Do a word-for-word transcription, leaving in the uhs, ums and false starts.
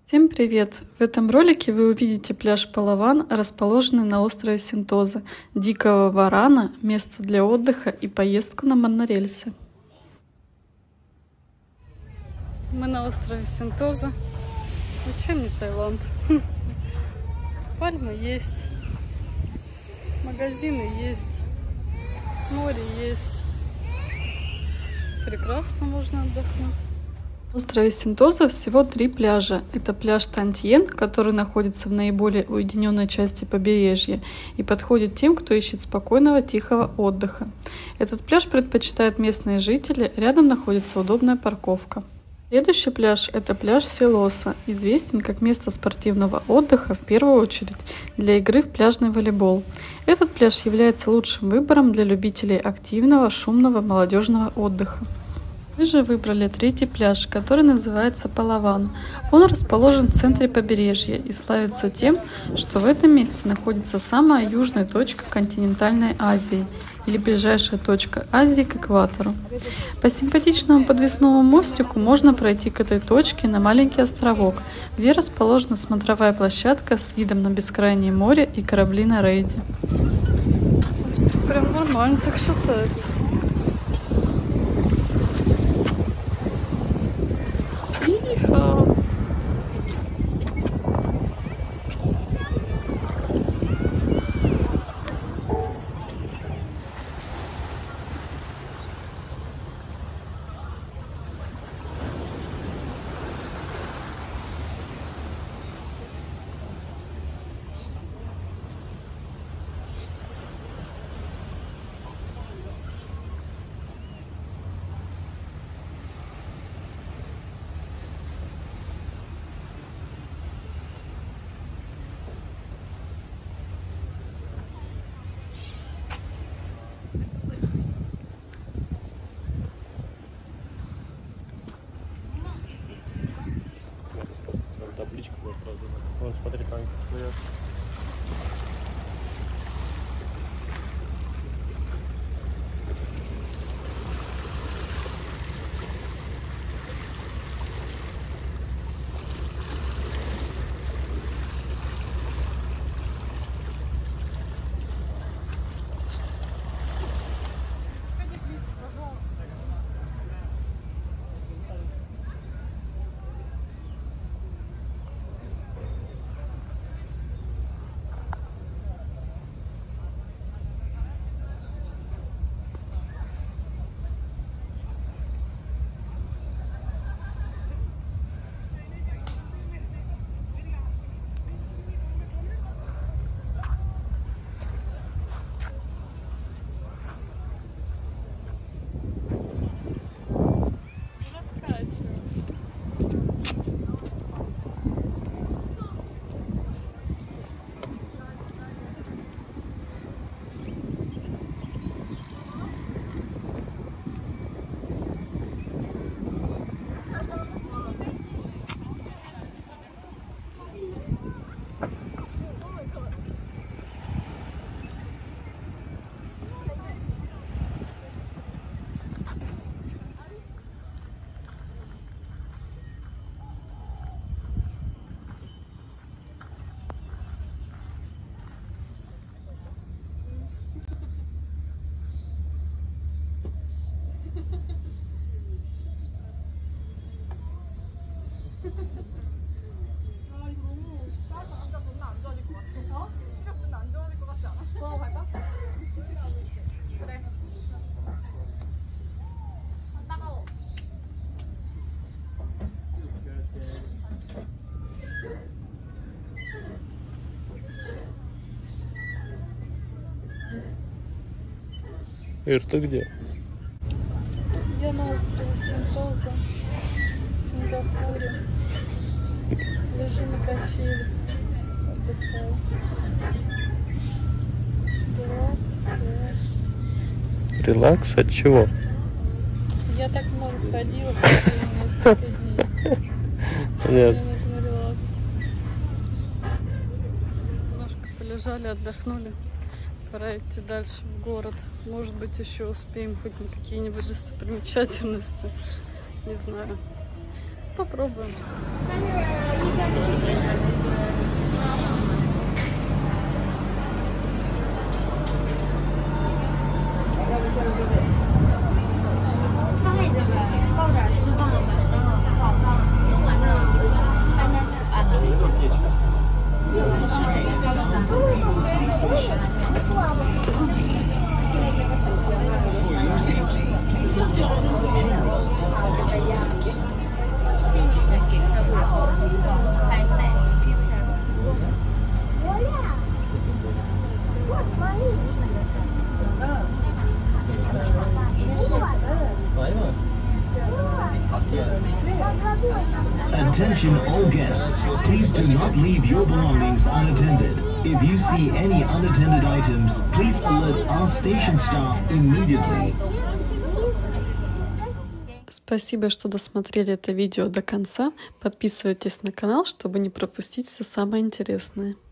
Всем привет! В этом ролике вы увидите пляж Палаван, расположенный на острове Сентоза, Дикого Варана, место для отдыха и поездку на монорельсе. Мы на острове Сентоза. Зачем не Таиланд? Пальмы есть, магазины есть, море есть. Прекрасно можно отдохнуть. На острове Сентоза всего три пляжа. Это пляж Тантьен, который находится в наиболее уединенной части побережья и подходит тем, кто ищет спокойного, тихого отдыха. Этот пляж предпочитают местные жители, рядом находится удобная парковка. Следующий пляж – это пляж Силоса, известен как место спортивного отдыха, в первую очередь для игры в пляжный волейбол. Этот пляж является лучшим выбором для любителей активного, шумного, молодежного отдыха. Мы же выбрали третий пляж, который называется Палаван. Он расположен в центре побережья и славится тем, что в этом месте находится самая южная точка континентальной Азии, или ближайшая точка Азии к экватору. По симпатичному подвесному мостику можно пройти к этой точке на маленький островок, где расположена смотровая площадка с видом на бескрайнее море и корабли на рейде. Прям нормально так шатается. Иха. Табличка была, правда. Вон, смотри, там плывет. Ир, ты где? Я на острове Сентоза, в Сингапуре. Лежу на качели, отдыхаю. Релакс, релакс. Релакс от чего? Я так много ходила последние несколько дней. Нет. Немножко полежали, отдохнули. Пора идти дальше в город. Может быть, еще успеем хоть на какие-нибудь достопримечательности. Не знаю. Попробуем. guests, please do not leave your belongings unattended. If you see any unattended items, please alert our station staff immediately. Спасибо, что досмотрели это видео до конца. Подписывайтесь на канал, чтобы не пропустить все самое интересное.